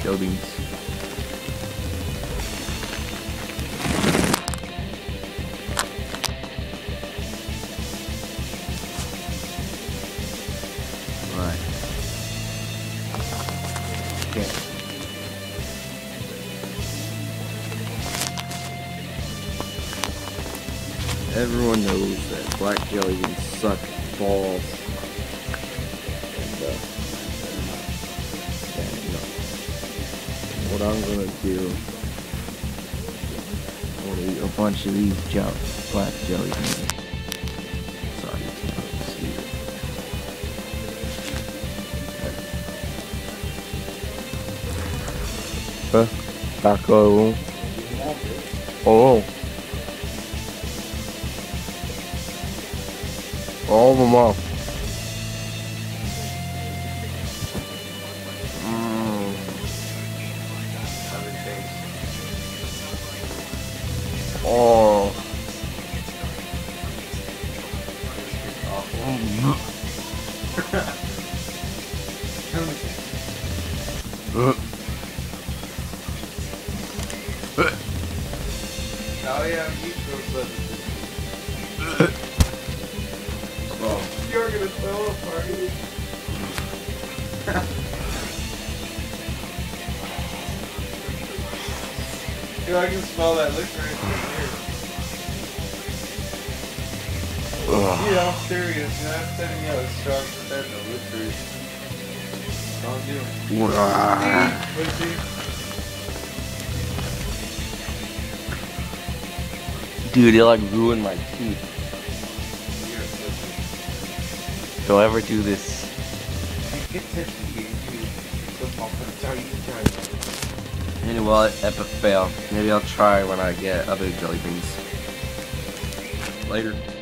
jelly beans. Right. Okay. Everyone knows that black jelly beans suck balls. And, what I'm gonna do, I'm gonna eat a bunch of these black jelly beans. Sorry, you can't see it. Taco. Oh. All of them off. Oh. Oh yeah, you those You're gonna throw a party. Dude, I can smell that liquor in here. Yeah, I'm serious, man. I'm sending you out a strong scent of liquor. Don't do it. Pussy. Dude, it like ruined my teeth. Don't ever do this. Anyway, epic fail. Maybe I'll try when I get other jelly beans. Later.